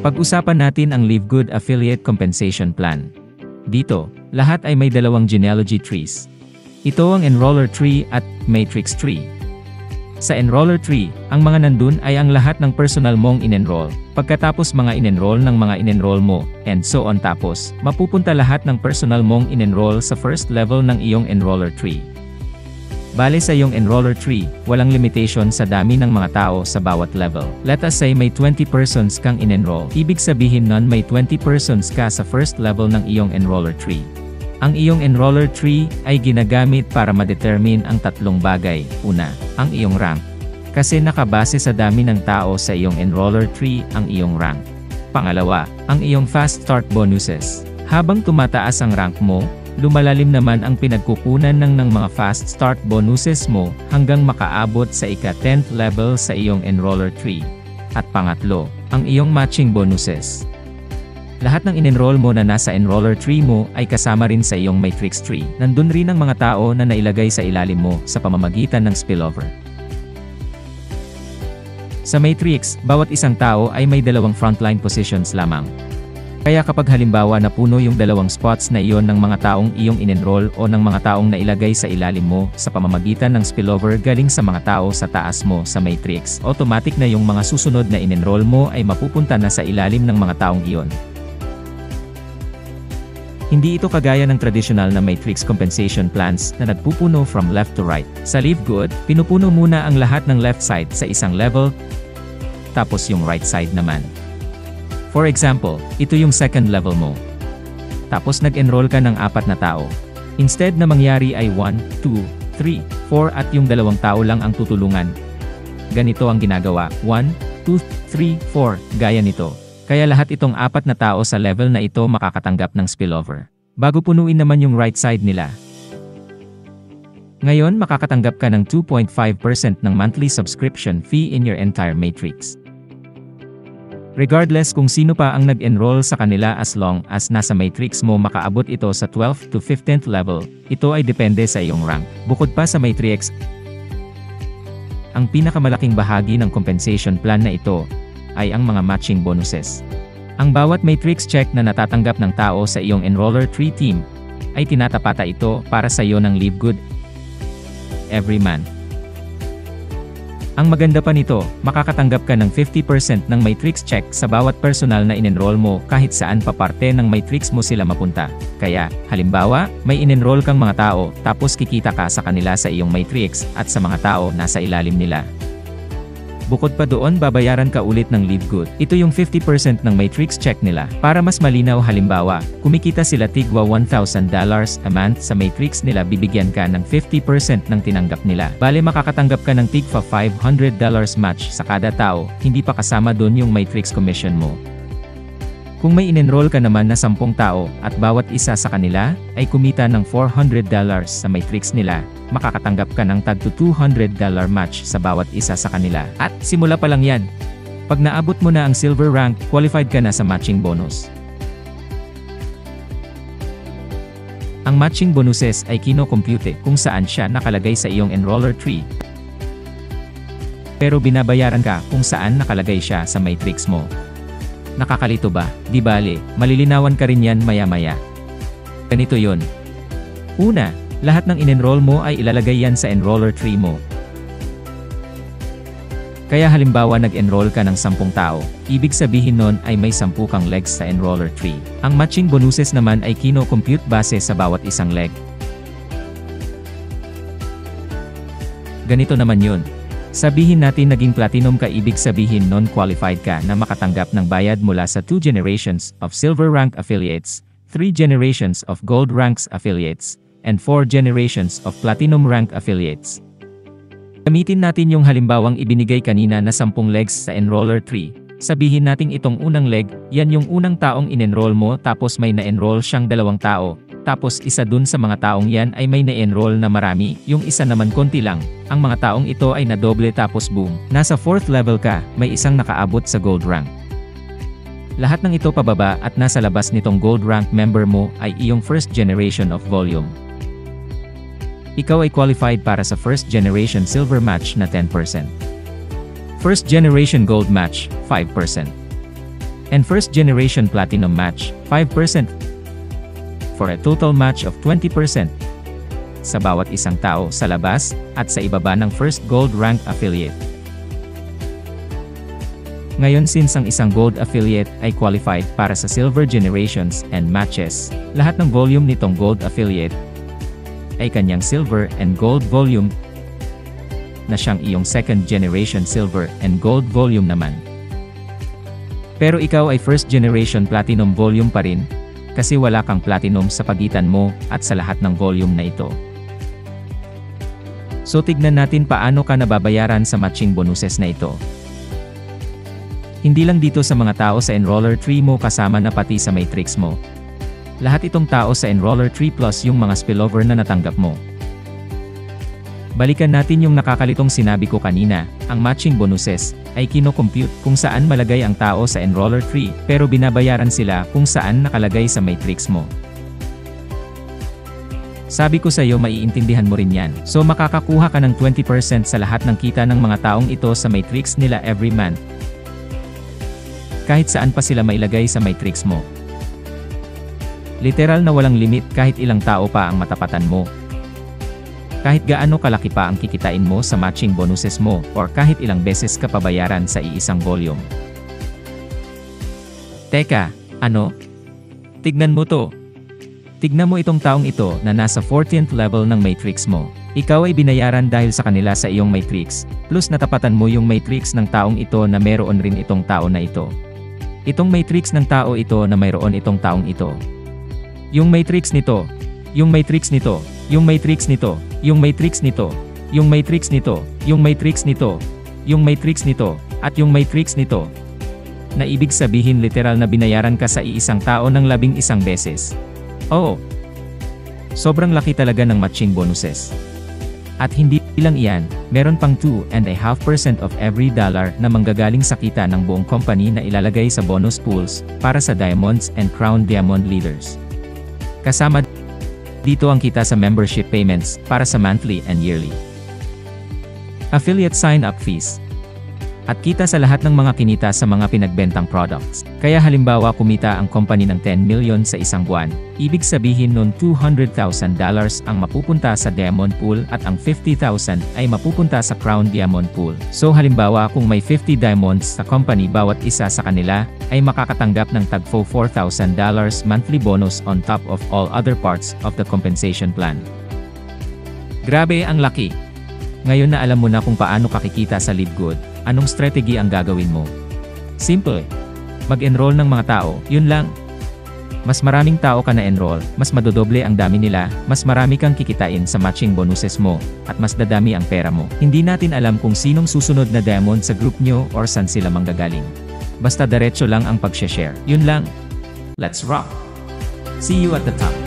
Pag-usapan natin ang LiveGood Affiliate Compensation Plan. Dito, lahat ay may dalawang genealogy trees. Ito ang enroller tree at matrix tree. Sa enroller tree, ang mga nandun ay ang lahat ng personal mong in-enroll, pagkatapos mga in-enroll ng mga in-enroll mo, and so on, tapos, mapupunta lahat ng personal mong in-enroll sa first level ng iyong enroller tree. Bale sa iyong enroller tree, walang limitation sa dami ng mga tao sa bawat level. Let us say may 20 persons kang in-enroll, ibig sabihin nun may 20 persons ka sa first level ng iyong enroller tree. Ang iyong enroller tree ay ginagamit para ma-determine ang tatlong bagay. Una, ang iyong rank. Kasi nakabase sa dami ng tao sa iyong enroller tree ang iyong rank. Pangalawa, ang iyong fast start bonuses. Habang tumataas ang rank mo, lumalalim naman ang pinagkukunan ng mga fast start bonuses mo hanggang makaabot sa ika-10th level sa iyong enroller tree. At pangatlo, ang iyong matching bonuses. Lahat ng in-enroll mo na nasa enroller tree mo ay kasama rin sa iyong matrix tree. Nandun rin ang mga tao na nailagay sa ilalim mo sa pamamagitan ng spillover. Sa matrix, bawat isang tao ay may dalawang frontline positions lamang. Kaya kapag halimbawa na puno yung dalawang spots na iyon ng mga taong iyong in-enroll o ng mga taong nailagay sa ilalim mo sa pamamagitan ng spillover galing sa mga tao sa taas mo sa matrix, automatic na yung mga susunod na in-enroll mo ay mapupunta na sa ilalim ng mga taong iyon. Hindi ito kagaya ng traditional na matrix compensation plans na nagpupuno from left to right. Sa LiveGood, pinupuno muna ang lahat ng left side sa isang level, tapos yung right side naman. For example, ito yung second level mo. Tapos nag-enroll ka ng 4 na tao. Instead na mangyari ay 1, 2, 3, 4 at yung 2 tao lang ang tutulungan. Ganito ang ginagawa, 1, 2, 3, 4, gaya nito. Kaya lahat itong 4 na tao sa level na ito makakatanggap ng spillover. Bago punuin naman yung right side nila. Ngayon makakatanggap ka ng 2.5% ng monthly subscription fee in your entire matrix. Regardless kung sino pa ang nag-enroll sa kanila as long as nasa matrix mo makaabot ito sa 12th to 15th level, ito ay depende sa iyong rank. Bukod pa sa matrix, ang pinakamalaking bahagi ng compensation plan na ito ay ang mga matching bonuses. Ang bawat matrix check na natatanggap ng tao sa iyong enroller tree team, ay tinatapata ito para sa iyo ng LiveGood every month. Ang maganda pa nito, makakatanggap ka ng 50% ng matrix check sa bawat personal na in-enroll mo kahit saan pa parte ng matrix mo sila mapunta. Kaya, halimbawa, may in-enroll kang mga tao, tapos kikita ka sa kanila sa iyong matrix at sa mga tao nasa ilalim nila. Bukod pa doon babayaran ka ulit ng LiveGood. Ito yung 50% ng matrix check nila. Para mas malinaw halimbawa, kumikita sila tigwa $1,000 a month sa matrix nila bibigyan ka ng 50% ng tinanggap nila. Bale makakatanggap ka ng tigwa $500 match sa kada tao, hindi pa kasama doon yung matrix commission mo. Kung may in-enroll ka naman na 10 tao at bawat isa sa kanila ay kumita ng $400 sa matrix nila, makakatanggap ka ng tag to $200 match sa bawat isa sa kanila. At simula pa lang yan. Pag naabot mo na ang silver rank, qualified ka na sa matching bonus. Ang matching bonuses ay kino-compute kung saan siya nakalagay sa iyong enroller tree. Pero binabayaran ka kung saan nakalagay siya sa matrix mo. Nakakalito ba? Di bale, malilinawan ka rin yan maya-maya. Ganito yon. Una, lahat ng in-enroll mo ay ilalagay yan sa enroller tree mo. Kaya halimbawa nag-enroll ka ng 10 tao, ibig sabihin nun ay may 10 kang legs sa enroller tree. Ang matching bonuses naman ay kino-compute base sa bawat isang leg. Ganito naman yun. Sabihin natin naging platinum ka, ibig sabihin non-qualified ka na makatanggap ng bayad mula sa 2 generations of silver rank affiliates, 3 generations of gold ranks affiliates, and 4 generations of platinum rank affiliates. Gamitin natin yung halimbawang ibinigay kanina na 10 legs sa enroller tree. Sabihin natin itong unang leg, yan yung unang taong in-enroll mo tapos may na-enroll siyang 2 tao. Tapos isa dun sa mga taong yan ay may na-enroll na marami, yung isa naman konti lang. Ang mga taong ito ay nadoble tapos boom. Nasa 4th level ka, may isang nakaabot sa gold rank. Lahat ng ito pababa at nasa labas nitong gold rank member mo ay iyong first generation of volume. Ikaw ay qualified para sa first generation silver match na 10%. First generation gold match, 5%. And first generation platinum match, 5%. For a total match of 20%. Sa bawat isang tao sa labas, at sa ibaba ng first gold rank affiliate. Ngayon since ang isang gold affiliate ay qualified para sa silver generations and matches, lahat ng volume nitong gold affiliate ay kanyang silver and gold volume na siyang iyong second generation silver and gold volume naman. Pero ikaw ay first generation platinum volume pa rin, kasi wala kang platinum sa pagitan mo at sa lahat ng volume na ito. So tignan natin paano ka nababayaran sa matching bonuses na ito. Hindi lang dito sa mga tao sa enroller tree mo kasama na pati sa matrix mo. Lahat itong tao sa enroller tree plus yung mga spillover na natanggap mo. Balikan natin yung nakakalitong sinabi ko kanina, ang matching bonuses ay kino-compute kung saan malagay ang tao sa enroller tree pero binabayaran sila kung saan nakalagay sa matrix mo. Sabi ko sa iyo maiintindihan mo rin yan. So makakakuha ka ng 20% sa lahat ng kita ng mga taong ito sa matrix nila every month. Kahit saan pa sila mailagay sa matrix mo. Literal na walang limit kahit ilang tao pa ang matapatan mo. Kahit gaano kalaki pa ang kikitain mo sa matching bonuses mo or kahit ilang beses ka pabayaran sa iisang volume. Teka, ano? Tignan mo to. Tignan mo itong taong ito na nasa 14th level ng matrix mo. Ikaw ay binayaran dahil sa kanila sa iyong matrix, plus natapatan mo yung matrix ng taong ito na meron rin itong tao na ito. Itong matrix ng tao ito na mayroon itong taong ito. Yung matrix nito, yung matrix nito, yung matrix nito, yung matrix nito, yung matrix nito, yung matrix nito, yung matrix nito, at yung matrix nito. Na ibig sabihin literal na binayaran ka sa iisang tao ng 11 beses. Oo. Sobrang laki talaga ng matching bonuses. At hindi lang iyan, meron pang 2.5% of every dollar na manggagaling sa kita ng buong company na ilalagay sa bonus pools para sa Diamonds and Crown Diamond leaders. Kasama dito ang kita sa membership payments para sa monthly and yearly affiliate sign-up fees. At kita sa lahat ng mga kinita sa mga pinagbentang products. Kaya halimbawa kumita ang company ng 10 million sa isang buwan, ibig sabihin nun $200,000 ang mapupunta sa Diamond Pool at ang 50,000 ay mapupunta sa Crown Diamond Pool. So halimbawa kung may 50 diamonds sa company bawat isa sa kanila, ay makakatanggap ng tagpo $4,000 monthly bonus on top of all other parts of the compensation plan. Grabe ang laki! Ngayon na alam mo na kung paano kakikita sa LiveGood, anong strategy ang gagawin mo? Simple. Mag-enroll ng mga tao, yun lang. Mas maraming tao ka na-enroll, mas madodoble ang dami nila, mas marami kang kikitain sa matching bonuses mo, at mas dadami ang pera mo. Hindi natin alam kung sinong susunod na diamond sa group nyo or saan sila manggagaling. Basta diretso lang ang pag-share. Yun lang. Let's rock! See you at the top!